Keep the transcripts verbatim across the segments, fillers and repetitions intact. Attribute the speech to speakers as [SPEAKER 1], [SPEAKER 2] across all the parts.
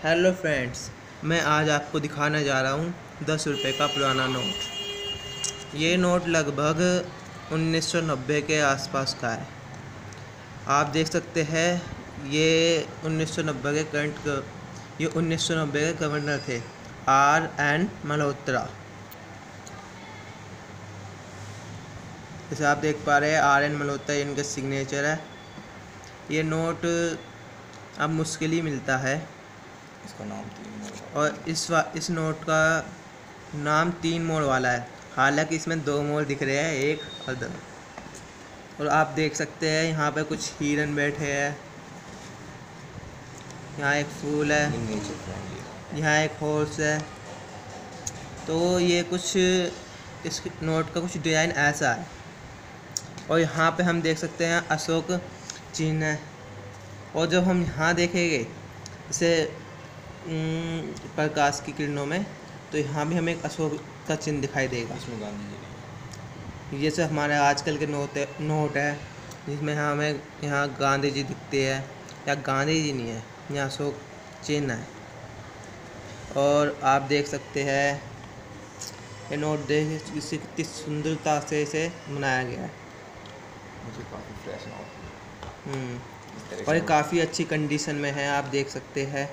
[SPEAKER 1] Hello friends, मैं आज आपको दिखाने जा रहा हूँ दस रुपये का पुराना नोट। ये नोट लगभग उन्नीस सौ नब्बे के आसपास का है। आप देख सकते हैं ये उन्नीस सौ नब्बे के करंट ये उन्नीस सौ नब्बे के गवर्नर थे, आर एन मल्होत्रा। जैसे आप देख पा रहे हैं आर एन मल्होत्रा इनका सिग्नेचर है। ये नोट अब मुश्किल ही मिलता है।
[SPEAKER 2] इसका नाम तीन मोड़
[SPEAKER 1] और इस वा, इस नोट का नाम तीन मोड़ वाला है, हालांकि इसमें दो मोड़ दिख रहे हैं, एक और दो। और आप देख सकते हैं यहाँ पे कुछ हिरन बैठे हैं, यहाँ एक फूल है, यहाँ एक हॉर्स है। तो ये कुछ इस नोट का कुछ डिज़ाइन ऐसा है। और यहाँ पे हम देख सकते हैं अशोक चिन्ह है। और जब हम यहाँ देखेंगे इसे प्रकाश की किरणों में, तो यहाँ भी हमें एक अशोक का चिन्ह दिखाई देगा।
[SPEAKER 2] इसमें गांधी जी
[SPEAKER 1] जैसे हमारे आजकल के नोट है नोट है जिसमें हमें यहाँ गांधी जी दिखते हैं, या गांधी जी नहीं है, यहाँ अशोक चिन्ह है। और आप देख सकते हैं ये नोट देख इसे कितनी सुंदरता से इसे बनाया गया है।
[SPEAKER 2] मुझे काफ़ी फ्रेश नोट
[SPEAKER 1] और ये काफ़ी अच्छी कंडीशन में है, आप देख सकते हैं।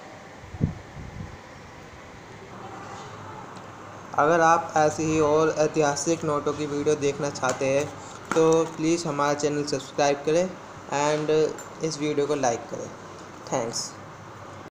[SPEAKER 1] अगर आप ऐसी ही और ऐतिहासिक नोटों की वीडियो देखना चाहते हैं तो प्लीज़ हमारा चैनल सब्सक्राइब करें एंड इस वीडियो को लाइक करें। थैंक्स।